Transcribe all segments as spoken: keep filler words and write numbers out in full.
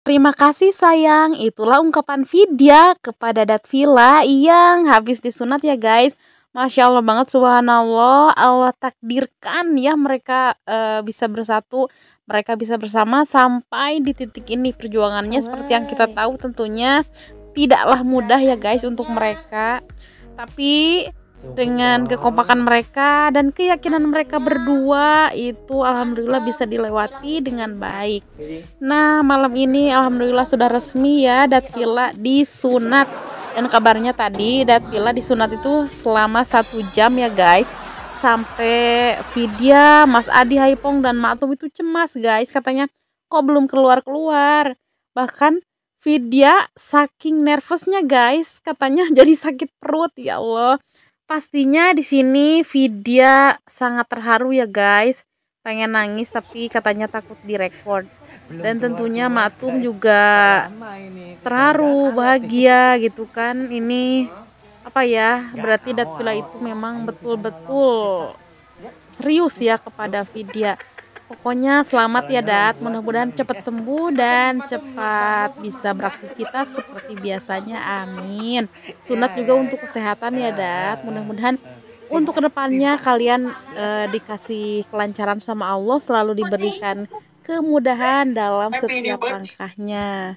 Terima kasih sayang, itulah ungkapan Vidya kepada Datvila yang habis disunat ya guys. Masya Allah banget, subhanallah, Allah takdirkan ya mereka e, bisa bersatu, mereka bisa bersama sampai di titik ini. Perjuangannya seperti yang kita tahu tentunya tidaklah mudah ya guys untuk mereka. Tapi dengan kekompakan mereka dan keyakinan mereka berdua itu alhamdulillah bisa dilewati dengan baik. Nah malam ini alhamdulillah sudah resmi ya Datvila disunat, dan kabarnya tadi Datvila disunat itu selama satu jam ya guys. Sampai Vidya, Mas Adi, Haipong dan Matum itu cemas guys, katanya kok belum keluar-keluar. Bahkan Vidya saking nervousnya guys, katanya jadi sakit perut. Ya Allah. Pastinya di sini Vidya sangat terharu ya guys, pengen nangis tapi katanya takut direkord. Dan tentunya Matum juga terharu, bahagia gitu kan. Ini apa ya, berarti Datvila itu memang betul-betul serius ya kepada Vidya. Pokoknya selamat ya Dat, mudah-mudahan cepat sembuh dan cepat bisa beraktivitas seperti biasanya, amin. Sunat juga untuk kesehatan ya Dat, mudah-mudahan untuk kedepannya kalian e, dikasih kelancaran sama Allah, selalu diberikan kemudahan dalam setiap langkahnya.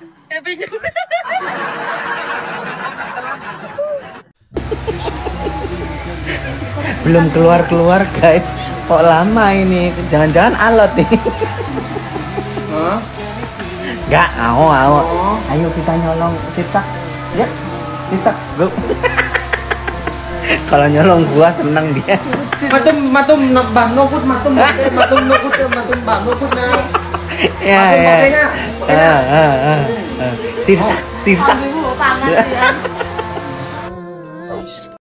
Belum keluar-keluar guys, kok lama ini, jangan-jangan alot nih. Hah? Gak, mau, mau. Ayo kita nyolong sisa, ya, sisa, go. Kalau nyolong gua seneng dia. Matum matum nambah nukut matum matum nukut matum bah nukut nah. Ya ya. Ah ah ah. Sisa, sisa.